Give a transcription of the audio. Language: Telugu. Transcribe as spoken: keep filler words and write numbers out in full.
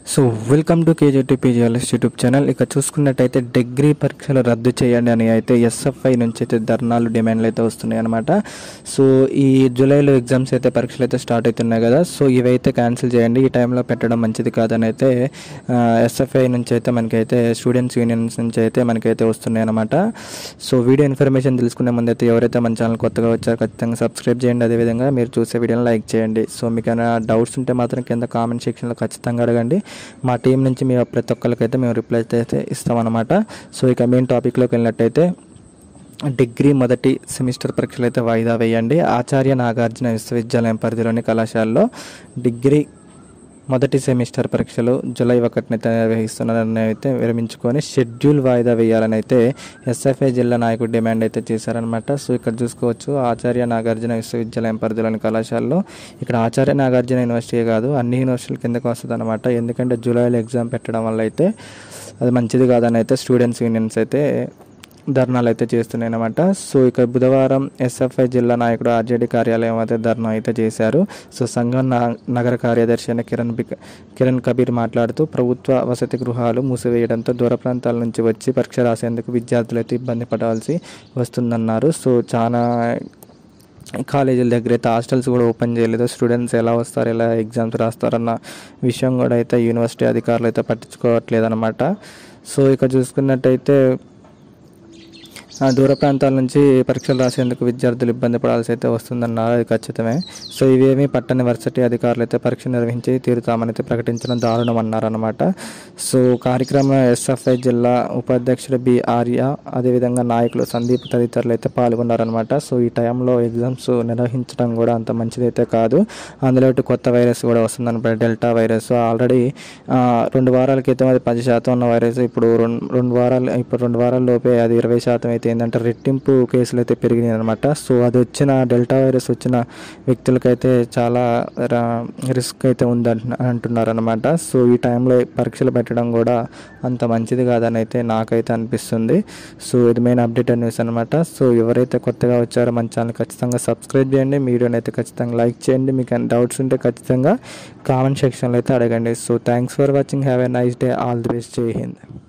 So welcome to KGT PGLS YouTube channel. ఇక చూసుకున్నట్టయితే డిగ్రీ పరీక్షలు రద్దు చేయండి అని అయితే ఎస్ఎఫ్ఐ నుంచి అయితే ధర్నాలు డిమాండ్లు అయితే వస్తున్నాయి అనమాట. సో ఈ జూలైలో ఎగ్జామ్స్ అయితే పరీక్షలు అయితే స్టార్ట్ అవుతున్నాయి కదా, సో ఇవైతే క్యాన్సిల్ చేయండి, ఈ టైంలో పెట్టడం మంచిది కాదని అయితే ఎస్ఎఫ్ఐ నుంచి అయితే మనకైతే స్టూడెంట్స్ యూనియన్స్ నుంచి అయితే మనకైతే వస్తున్నాయి అనమాట. సో వీడియో ఇన్ఫర్మేషన్ తెలుసుకునే ముందు అయితే ఎవరైతే మన ఛానల్ కొత్తగా వచ్చారో ఖచ్చితంగా సబ్స్క్రైబ్ చేయండి, అదేవిధంగా మీరు చూసే వీడియోని లైక్ చేయండి. సో మీకు ఏమైనా డౌట్స్ ఉంటే మాత్రం కింద కామెంట్ సెక్షన్లో ఖచ్చితంగా అడగండి. మా టీం నుంచి మేము ప్రతి ఒక్కరికైతే మేము రిప్లై అయితే ఇస్తామన్నమాట. సో ఇక మెయిన్ టాపిక్లోకి వెళ్ళినట్టయితే డిగ్రీ మొదటి సెమిస్టర్ పరీక్షలు అయితే వాయిదా వేయండి. ఆచార్య నాగార్జున విశ్వవిద్యాలయం పరిధిలోని కళాశాలలో డిగ్రీ మొదటి సెమిస్టర్ పరీక్షలు జూలై ఒకటినైతే నిర్వహిస్తున్నారని అయితే విరమించుకొని షెడ్యూల్ వాయిదా వేయాలని అయితే ఎస్ఎఫ్ఐ జిల్లా నాయకుడు డిమాండ్ అయితే చేశారనమాట. సో ఇక్కడ చూసుకోవచ్చు, ఆచార్య నాగార్జున విశ్వవిద్యాలయం పరిధిలోని కళాశాలలో, ఇక్కడ ఆచార్య నాగార్జున యూనివర్సిటీ కాదు, అన్ని యూనివర్సిటీల కిందకు వస్తుంది అనమాట. ఎందుకంటే జూలైలో ఎగ్జామ్ పెట్టడం వల్ల అయితే అది మంచిది కాదని అయితే స్టూడెంట్స్ యూనియన్స్ అయితే ధర్నాలు అయితే చేస్తున్నాయి అనమాట. సో ఇక బుధవారం ఎస్ఎఫ్ఐ జిల్లా నాయకుడు ఆర్జేడీ కార్యాలయం అయితే ధర్నా అయితే చేశారు. సో సంఘం నగర కార్యదర్శి అయిన కిరణ్ బిక్ కిరణ్ కబీర్ మాట్లాడుతూ ప్రభుత్వ వసతి గృహాలు మూసివేయడంతో దూర ప్రాంతాల నుంచి వచ్చి పరీక్ష రాసేందుకు విద్యార్థులు అయితే ఇబ్బంది పడాల్సి వస్తుందన్నారు. సో చాలా కాలేజీల దగ్గర అయితే హాస్టల్స్ కూడా ఓపెన్ చేయలేదు, స్టూడెంట్స్ ఎలా వస్తారు, ఎలా ఎగ్జామ్స్ రాస్తారన్న విషయం కూడా అయితే యూనివర్సిటీ అధికారులు అయితే పట్టించుకోవట్లేదు అనమాట. సో ఇక చూసుకున్నట్టయితే దూర ప్రాంతాల నుంచి పరీక్షలు రాసేందుకు విద్యార్థులు ఇబ్బంది పడాల్సి అయితే వస్తుందన్నారు, అది ఖచ్చితమే. సో ఇవేమీ పట్టణ వర్సిటీ అధికారులు అయితే పరీక్ష నిర్వహించి తీరుతామని అయితే ప్రకటించడం దారుణం అన్నారనమాట. సో కార్యక్రమంలో ఎస్ఎఫ్ఐ జిల్లా ఉపాధ్యక్షుడు బి ఆర్య, అదేవిధంగా నాయకులు సందీప్ తదితరులు అయితే పాల్గొన్నారనమాట. సో ఈ టైంలో ఎగ్జామ్స్ నిర్వహించడం కూడా అంత మంచిదైతే కాదు, అందులో కొత్త వైరస్ కూడా వస్తుందన్నమాట, డెల్టా వైరస్. ఆల్రెడీ రెండు వారాల క్రితం అది పది శాతం ఉన్న వైరస్ ఇప్పుడు రెండు రెండు వారాలు ఇప్పుడు రెండు వారాల లోపే అది ఇరవై శాతం అయితే ఏంటంటే రెట్టింపు కేసులు అయితే పెరిగినాయి అనమాట. సో అది వచ్చిన డెల్టా వైరస్ వచ్చిన వ్యక్తులకైతే చాలా రిస్క్ అయితే ఉందని అంటున్నారు అనమాట. సో ఈ టైంలో పరీక్షలు పెట్టడం కూడా అంత మంచిది కాదని అయితే నాకైతే అనిపిస్తుంది. సో ఇది మెయిన్ అప్డేట్ న్యూస్ అనమాట. సో ఎవరైతే కొత్తగా వచ్చారో మన ఛానల్ ఖచ్చితంగా సబ్స్క్రైబ్ చేయండి, వీడియోని అయితే ఖచ్చితంగా లైక్ చేయండి, మీకు డౌట్స్ ఉంటే ఖచ్చితంగా కామెంట్ సెక్షన్లో అయితే అడగండి. So thanks for watching, have a nice day, all the best, Jai Hind.